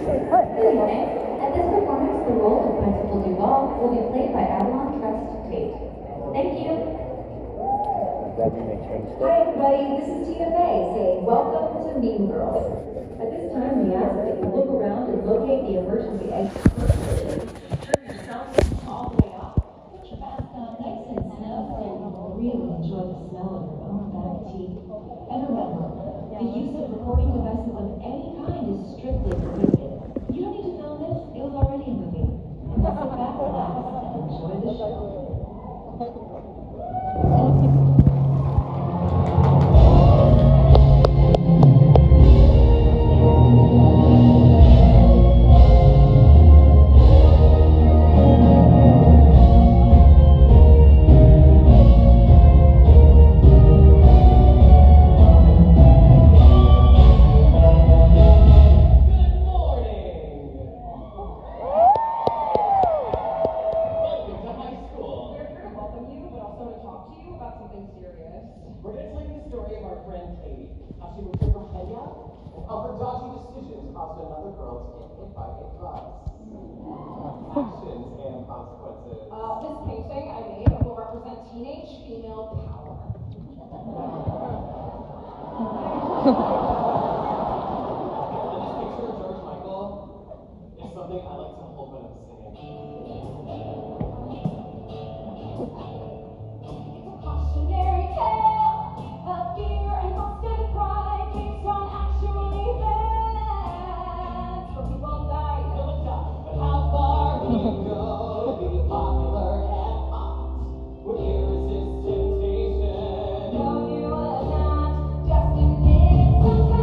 At this performance, the role of Principal Duval will be played by Avalon Trust Tate. Thank you. Hi everybody, this is Tina Fey saying welcome to Mean Girls. At this time, we ask that you look around and locate the emergency exit. Turn your cell phone all the way off. Put your mask on nice and snug so you really enjoy the smell of your own back teeth. And remember, the use of recording devices of any kind is strictly prohibited. You don't need to film this, it was already a movie. Now sit back, relax, and enjoy the show. This painting I made will represent teenage female power. This picture of George Michael is something I like to hold when I'm singing. It's a cautionary tale of fear and constant pride based on actual events where people die. But how far will you go to be popular and hot with irresist temptation? No, you are not just a minute.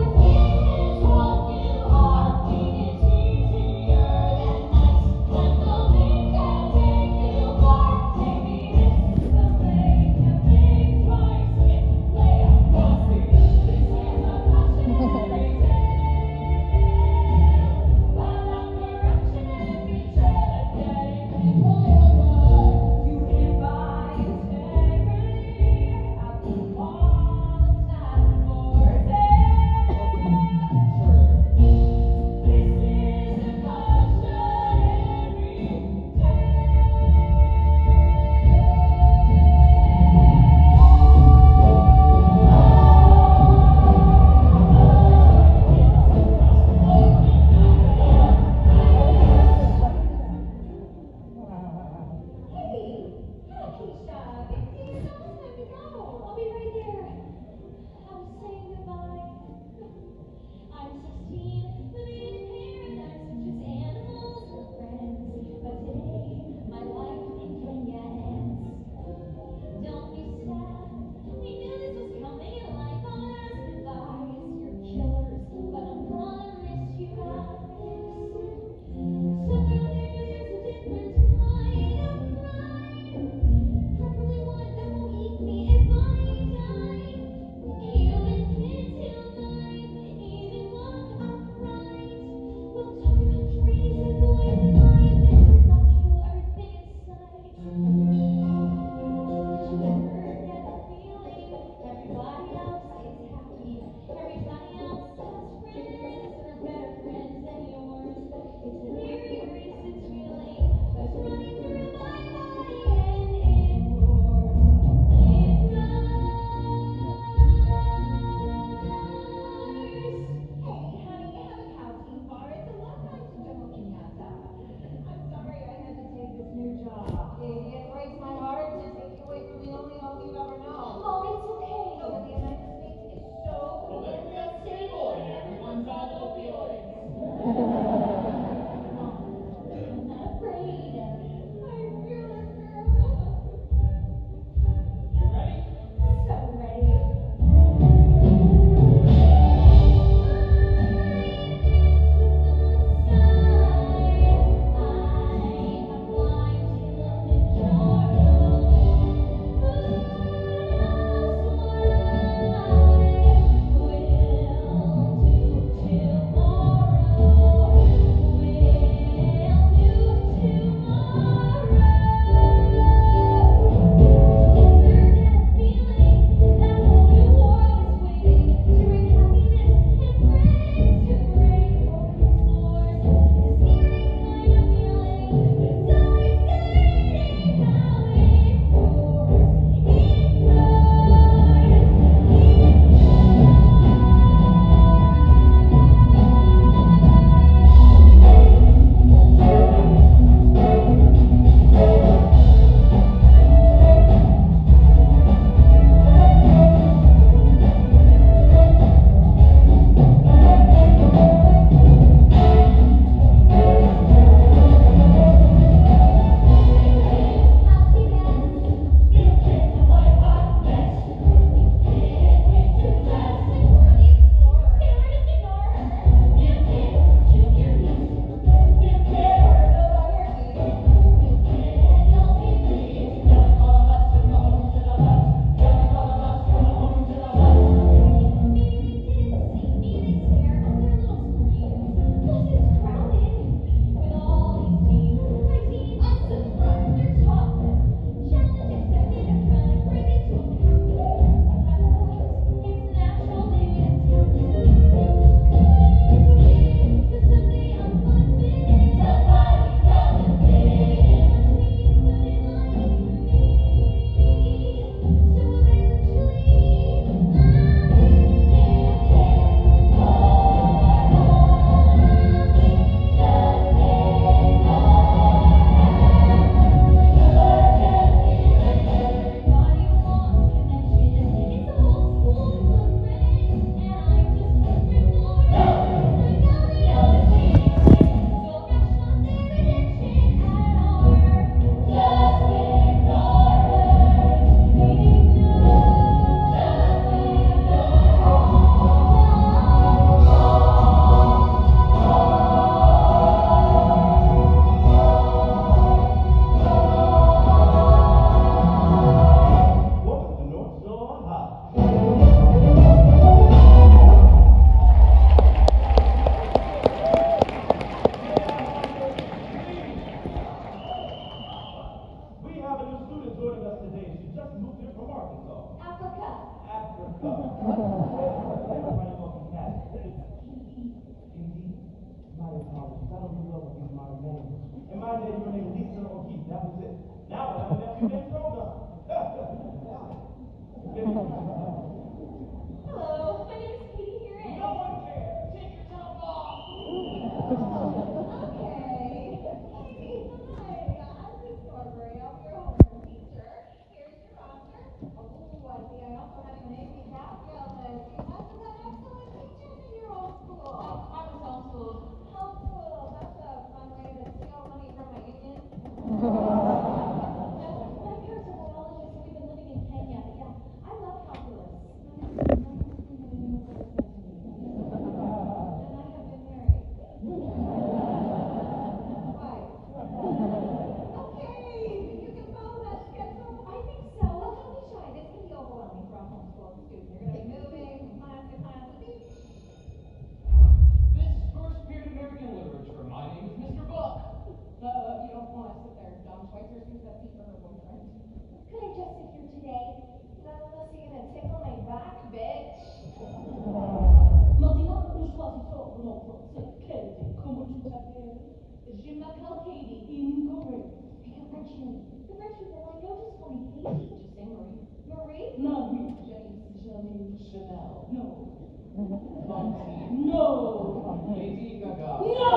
Kennedy, comment tu t'appelles? Je m'appelle Katie. Incorrect. Hey, correction. Correction, well, I know just funny Katie. Just say Marie. Marie? Marie. Janine. Chanel. No. Monty. No. Lady Gaga. No!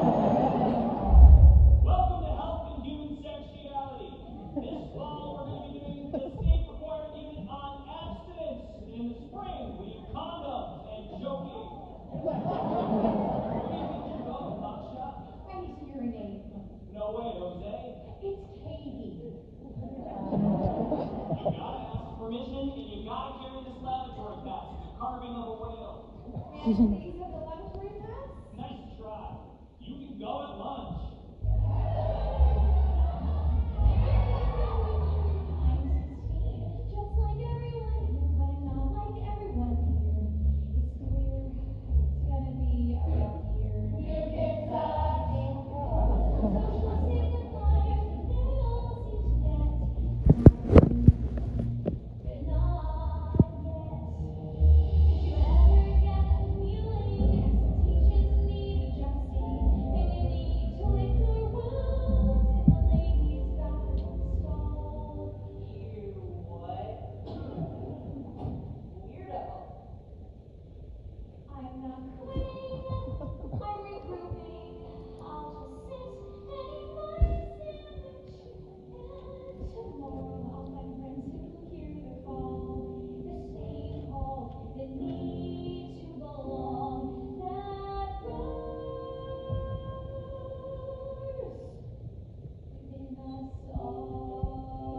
Welcome to Health and Human Sexuality. This fall, we're going to be doing the state required unit on abstinence. In the spring, we do condoms and joking. Where do you think you're going, hotshot? I need to urinate. No way, Jose. It's Katie. You gotta ask permission, and you gotta carry this lavatory pass. It's a carving of a whale. Please have the laboratory pass? Nice try. You can go at lunch. I'm 16, just like everyone here, but not like everyone here. It's clear it's gonna be a rough year. New kids sucking. Social signifiers, they all seem to get. But not yet. Did you ever get a feeling expectations need adjusting, and you need to lick your wounds in the ladies' bathroom stall? You what? Weirdo. I'm not quitting. I'm regrouping. I'll just sit and eat my sandwich. And tomorrow I'll find friends who hear the call. The same call that need to belong. That burst within us all.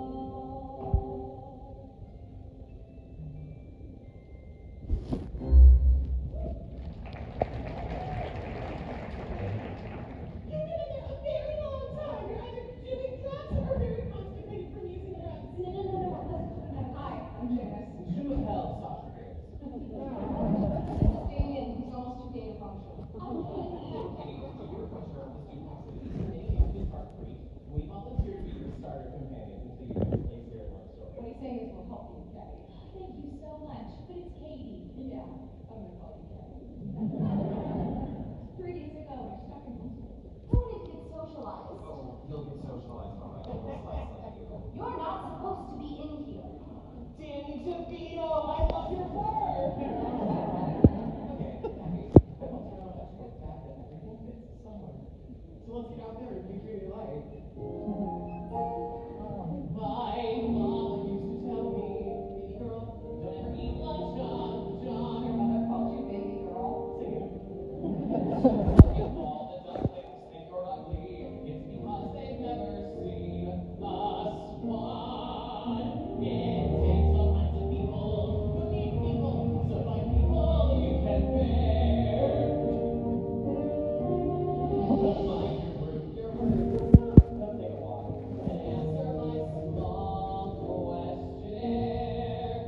You've been in there a very long time. You're either doing drugs or very constipated from using drugs. No. Hi, I'm Janice. Je m'appelle Sasha Grace. This is Damien. He's almost too gay to function. Hey, so you're a picture of the student activities. Any activities are free. We volunteer to be your starter companions until you get a place here at lunch. What he's saying is we'll help you, Daddy. Thank you so much, but it's Katie. Yeah, I'm gonna call you Daddy. 3 days ago, I stuck in homeschool. Who wanted to get socialized? Oh, you'll get socialized all right. You'll slice like you. You're not supposed to be in here. Danny DeVito, I love your work! Okay, Abby, I once heard on that short fact that everything fits somewhere. So let's get out there and figure your life. My mom used to tell me, baby girl, don't ever eat lunch on John. Your mother called you baby girl. Sing it. All the ducklings think you're ugly. It's because they've never seen a swan. It takes all kinds of people who need people to find people you can bear. Find your group, your herd, come take a walk and answer my small questionnaire,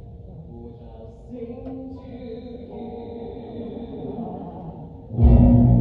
which I'll sing to you.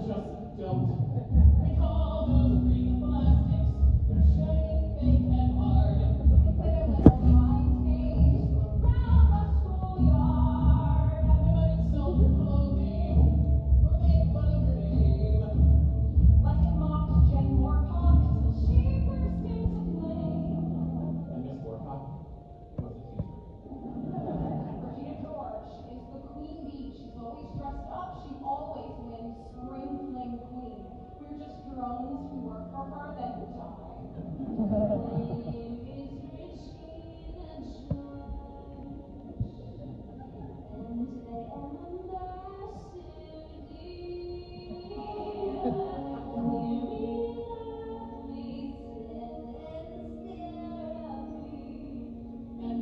just don't. We call those green plastics. They're shiny, fake, and hard. They play their little mind games around the schoolyard. They might insult your clothing or make fun of your name. Like it mocked Jen Moorcock till she burst into flame. And Miss Moorcock was a teacher. Regina George is the queen bee. She's always dressed up. She always wins spring fling queen. We're just drones who work for her, then die. Flame is Regina George, and I am a master dear. Hear me, love me, sit and stare at me. And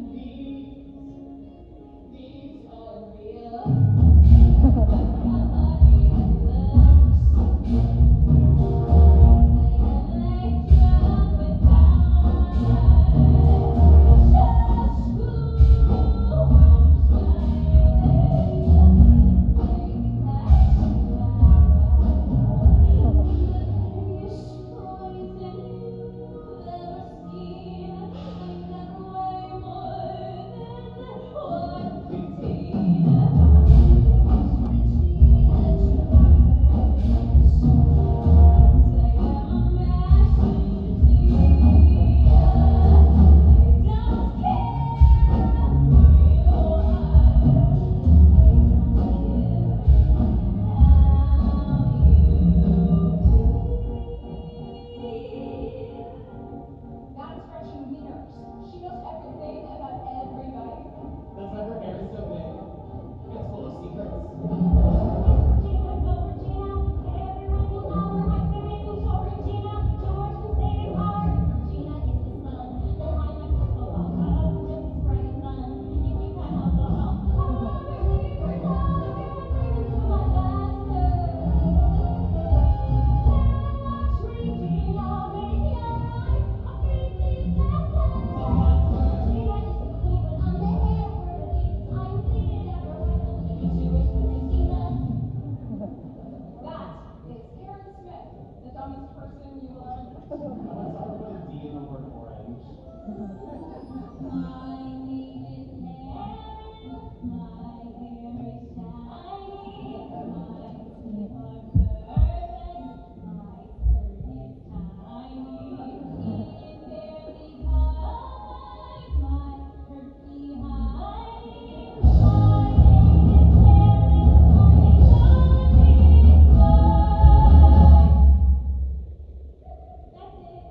these are real. That's Gretchen Wieners. She knows everything about everybody. That's why her hair is so big. It's full of secrets. Regina, go Regina, everyone will know her husband making sure Regina George can stay in power. Regina is the sun, then I'm like crystal ball, just as bright and fun. If you got alcohol, all of her secrets I'll give and bring them to my master. Watch Regina make your life a big disaster. Regina is the queen, but I'm the head of her beliefs. I'm seated at her right, and looking at Jewish with Christina. That is Karen Smith, the dumbest person you will ever meet. Let's start with a D in the word orange. My name is Karen, my hair is shiny, my teeth are perfect, my skirt is tiny, it barely covers my perky hiding. My name is Karen, only God is mine. That's it.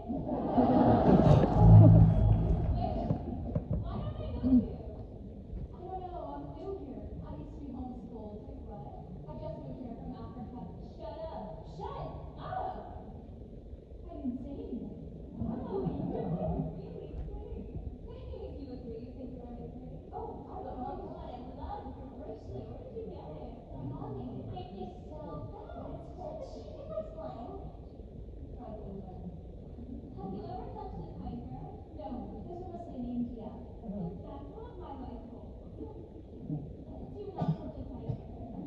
Why don't I know you? I don't know, I'm new here. I used to be homeschooled. Wait, what? I just moved here from Africa. Shut up. Shut up! I didn't say anything. Wow, you're really pretty. Thank you. Agree? You think you're really pretty? Oh my God, I love your bracelet. Where did you get it? My mommy. It is so fast. It likes flying. Probably will. Have you ever touched a tiger? No, those are mostly in India. That's not my life goal. Do not touch a tiger.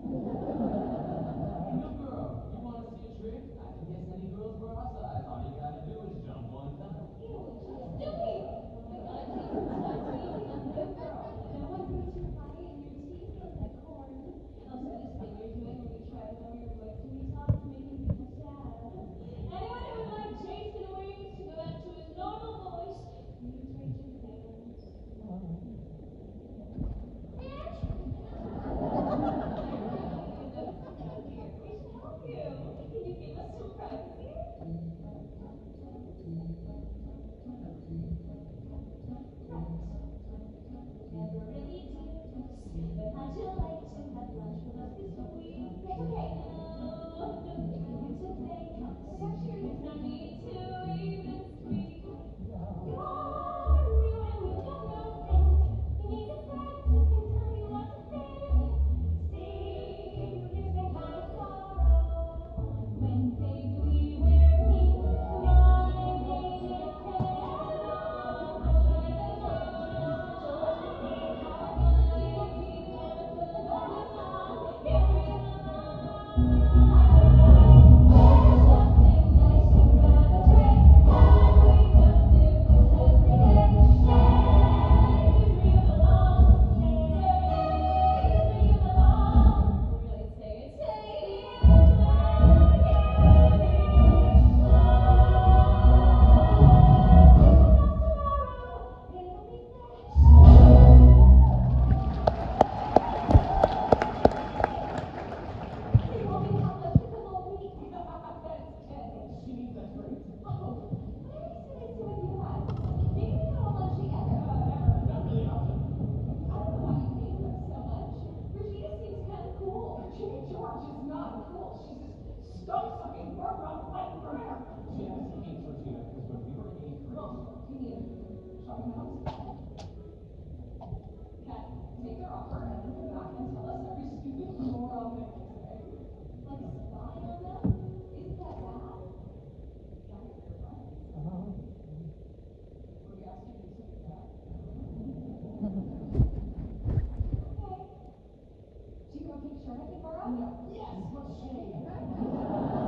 New girl, you want to see a trick? I can guess any girl's bra size. All you gotta do is jump one time. Ew, Dewey! Oh my God, Jesus, that's easy. I'm a new girl. No one breathes your body and your teeth look like corn. Also, this thing you're doing when you try to lower your voice when you talk is making people sad. Anyone who would like Jason Wings to go back to his normal voice, please raise your hands. We should help you. Can you give us some privacy? Never really do this, but how'd you like to have lunch with us this week? Okay. No, don't give me to think. There's no need to even speak. You're new and you don't know things. You need a friend who can tell you what to think. See, you've been kind of thorough. On Wednesdays we wear pink.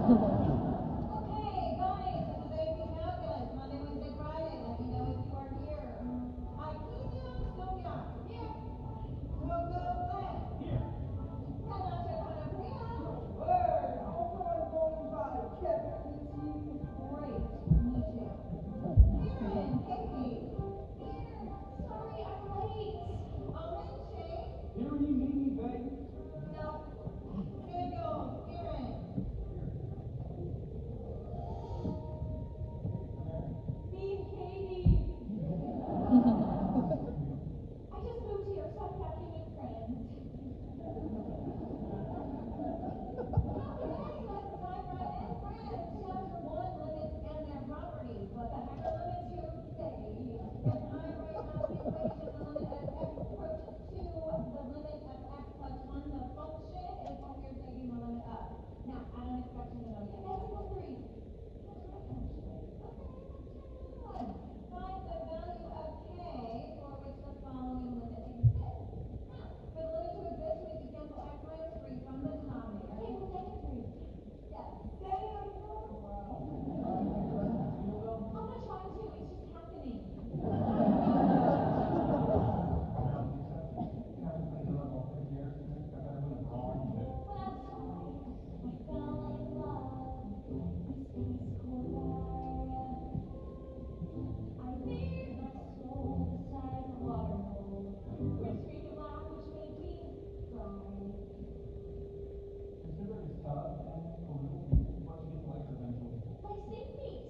Okay, guys, this is AP Calculus, Monday, Wednesday, Friday. Let me know if you are here. IKEA, Sonia, here. Coco, Glenn. Here. Renato, Panapria. Word! Also, I'm going by Kevin. Great, me too. Karen, Katie. Here. Sorry, I'm late. Owen, Shane. Here when you need me, baby. No. Samuel, Karen. Me, Katie. I just moved here, so I'm happy with friends. Okay, let's dive right in, friends. Chapter 1, limits and their properties. What the heck are limits, you say? If I write out the equation, the limit of x approaches to the limit of x plus 1, the function is what we're taking the limit of. Now, I don't expect you to know yet. X equals 3. That's right, actually. Okay, let's try that. Find the value of k for which the following limit exists. Now, for the limit to exist, we need to cancel x minus 3 from the denominator. K will take 3. Yes. Damn! Wow. I'm not trying to, it's just happening. Well, I'm sorry. I fell in love with space corner. I bared my soul beside the water hole. We screamed and laughed, which made me cry. Consider it's tough and a little weak, but you get to like her eventually. Like steak meat.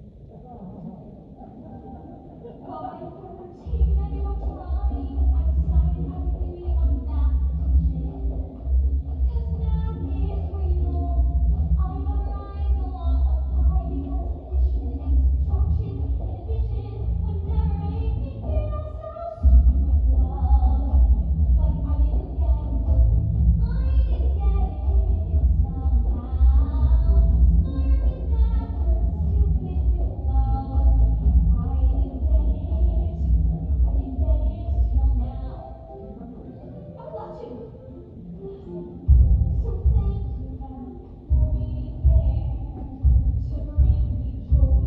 By 13 and you were trying, I decided I would be a mathematician. Cause math is real. I memorized a lot of pi because addition and subtraction and division would never make me feel so stupid with love. Like I didn't get it. I didn't get it somehow. Smart with math, but stupid with love. I didn't get it. I didn't get it till now. I would love to. So thank you, Matt, for being there to bring me joy.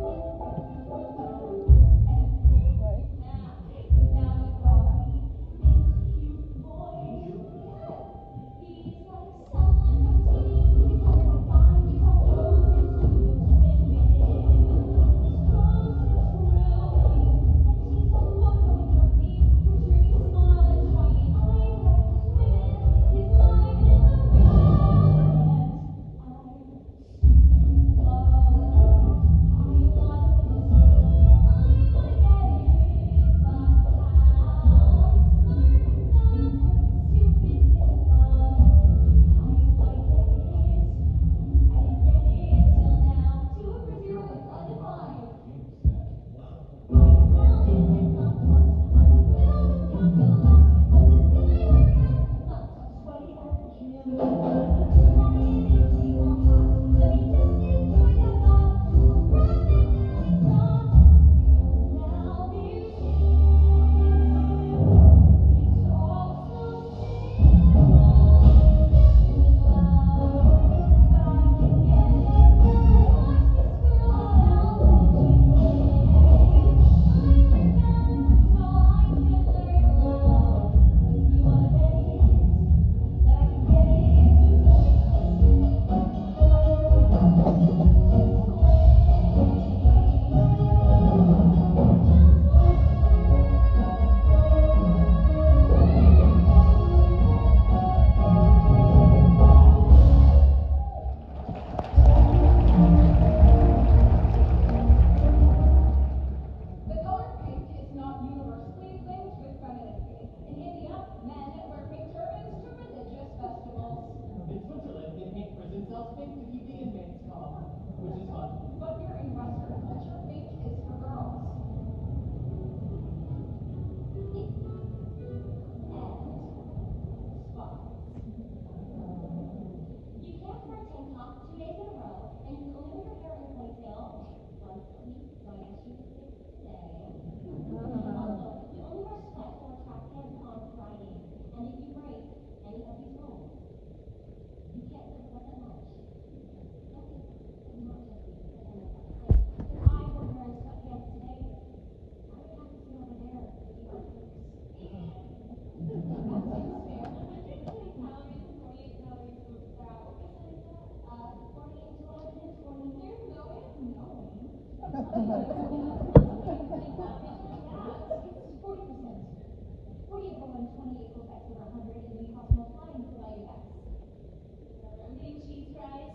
And thank you, Matt, 'cause now you brought me this cute boy. Yes, he's like someone from TV. He's like that guy we tell roses to go swimming. His clothes is brilliant, and he's a photo with your feet. Picture me smile and shiny eyes like he's swimming. His mind is a brilliant. I'm stupid with love. I want it. I wanna get it, but how? Smart with math, but stupid with love. I wanna get it. I didn't get it till now. 2 over 0 is undefined. Find the sound in and come close. I'm confused with calculus. Does this guy work out? Sweaty at the gym. That image equal hot. Let me just enjoy that thought. Tools grab and now it's not. 'Cause now this it's all so simple. Stupid with love. But I can get it. Watch this girl now magically. I'm like that, so I can learn love. You wanna bet it? That I can get it? The color pink is not universally linked with femininity. In India, men wear pink turbans to religious festivals. In Switzerland, they paint prison cells pink to keep the inmates calm, which is fun. But here in Western culture, pink is for girls. And spies. You can't wear a tank top 2 days in a row, and you can only wear your hair in a ponytail once a week, so I guess you could pick today. Also, you only wear sweats or track pants on Friday, and if you break any of these rules, you can't live with us at lunch. over 100 and we cost multiplying to buy you guys. Remember, I'm getting cheese fries.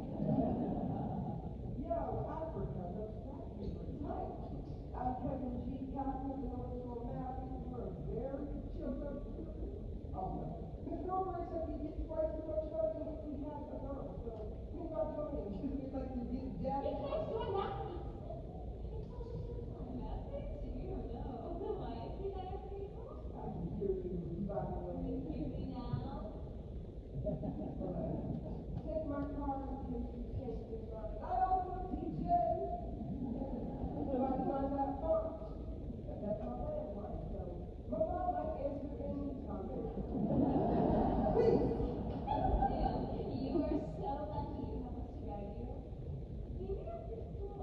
Yo, Africa, those black people, right? I'm Kevin G. Captain, the Homeschool Math. We're very children. Okay. Miss Roberts said we get twice as much money as we have enough, so we're not doing it. We'd like to get that. You can't join that. Math things? You don't know. Why is he there for you? I can hear you evaluating. Can you hear me now? Take my card in case you change your mind. I also DJ. So I find that fun. That's my landline. So my mom might answer any time. Please. Yeah, you are so lucky you have us to guide you. Maybe after school.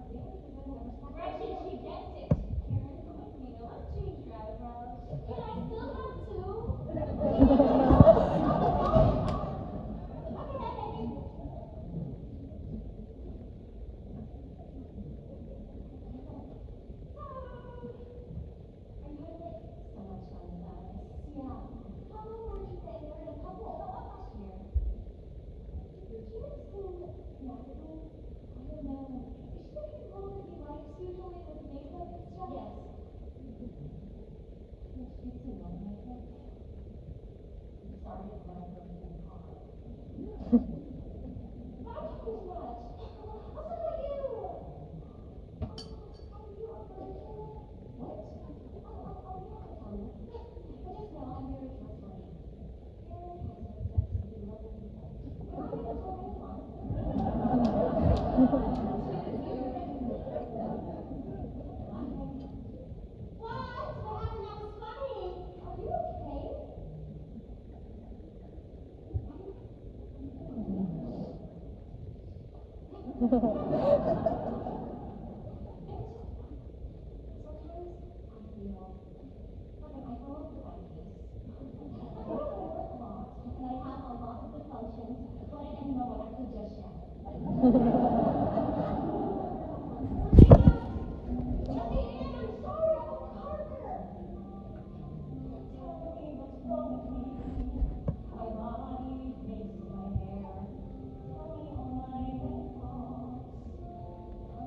Gretchen, she gets it. Karen, you know I've changed your eyebrows. And I still have to. Okay. Are you having so much fun, you guys? Yeah. How long were you saying they were in a couple? So what last year? Did you assume magically? I don't know. Is she the kind of girl that he likes usually with makeup and stuff? Yes. Which she's too no makeup. I'm sorry if my girl's been hard. But I'm talking too much. What's up with you? Are you a virgin? What? Oh, you don't have to tell me. But just know I'm very trustworthy. Karen has had sex with 11 people. And I haven't told anyone. What happened? That was funny. Are you okay? Sometimes I feel like an iPhone device case. I don't remember a lot, and I have a lot of good functions, but at any moment I could just shatter. Regina, I'm sorry, I'm a Parker. Tell me what's wrong with me. My body makes my hair. Tell me all my red thoughts.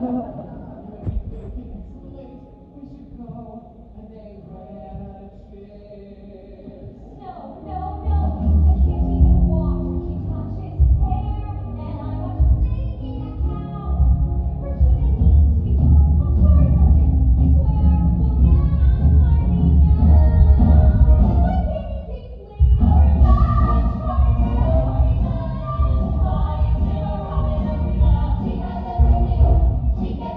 We should go. And they ran out of chairs. No, no, no, I can't even watch. She touches his hair, and I watch him sneaking a cow. Regina needs to be told. I'm sorry, Richard. I swear we'll get on Harvey now. Like Katie Kingsley, or a Dodge 42, 47, flying to a Robin Arena. She has everything. She gets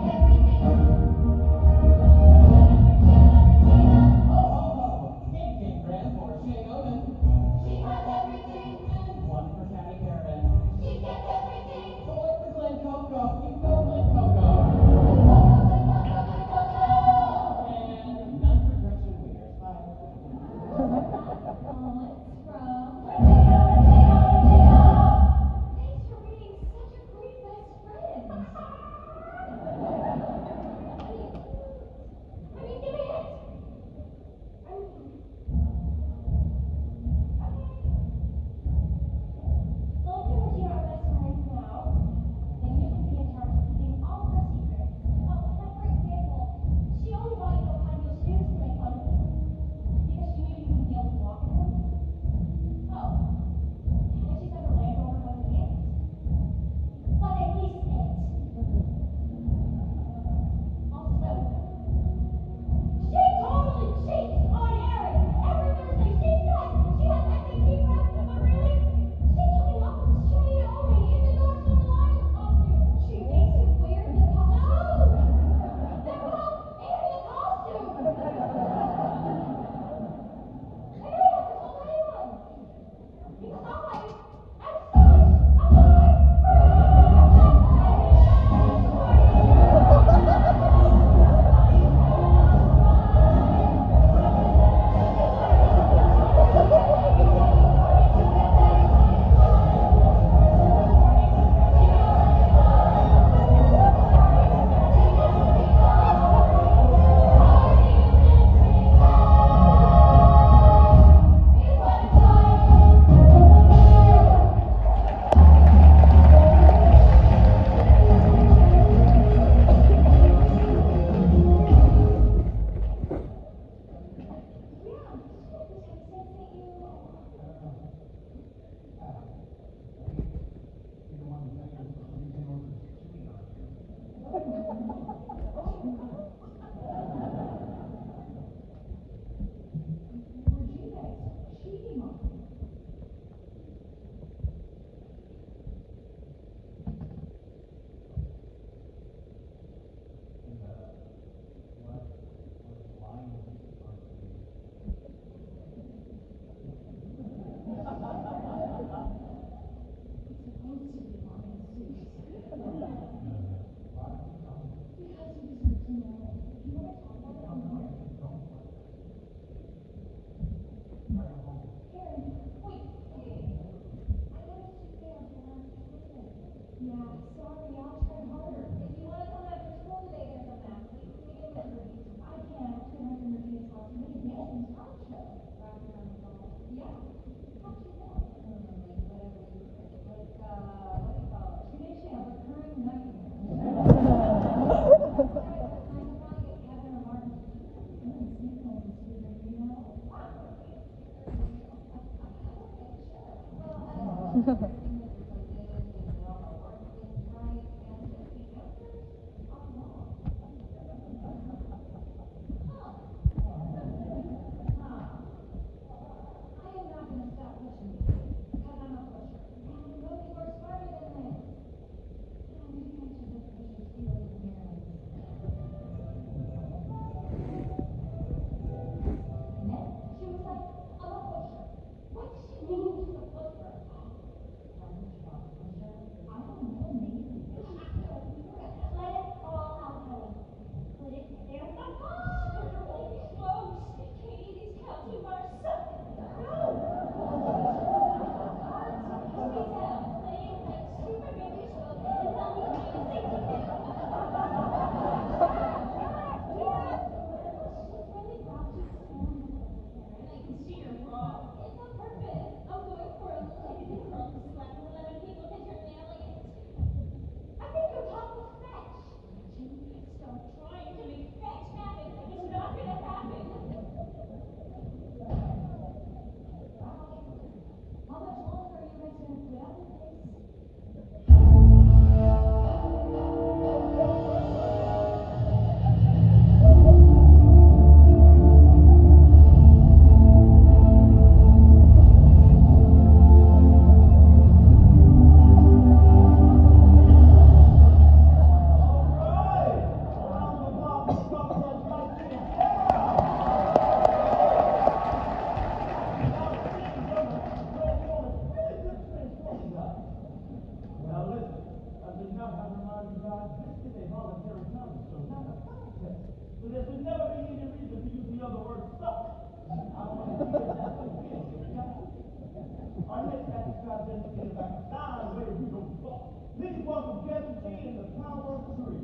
got this in back down where we don't talk. Please welcome Kevin G and the Power Trio.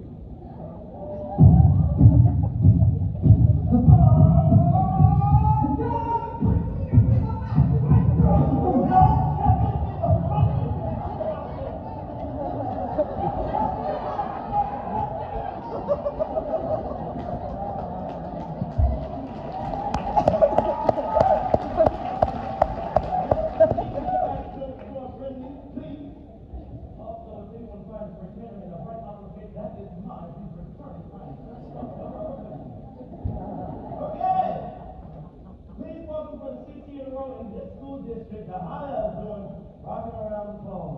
District, the Highlands doing rocking around the phone.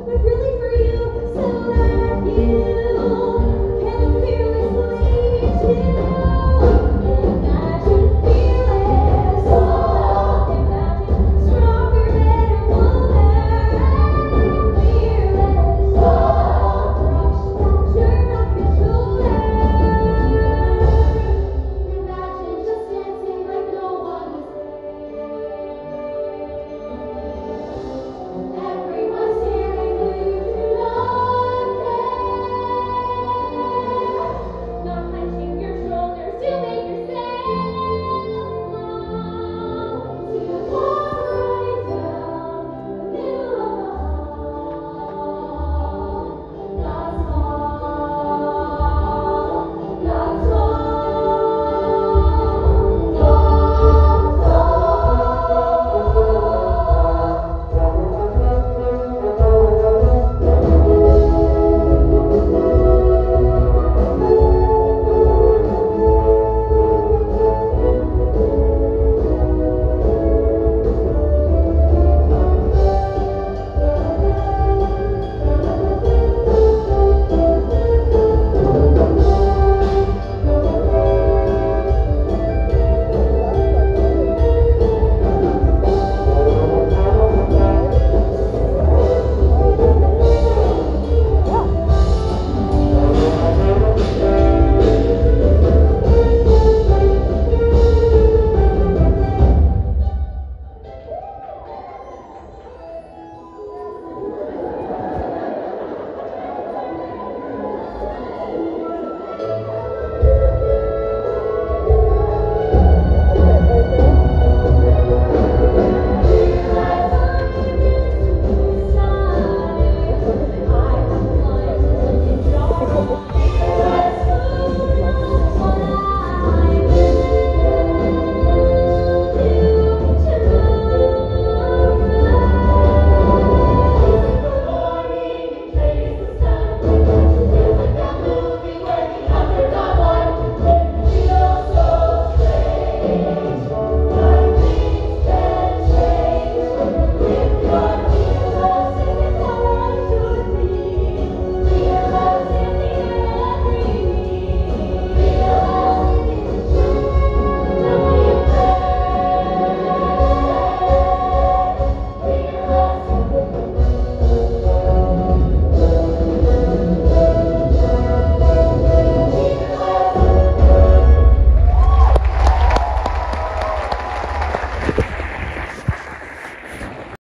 with really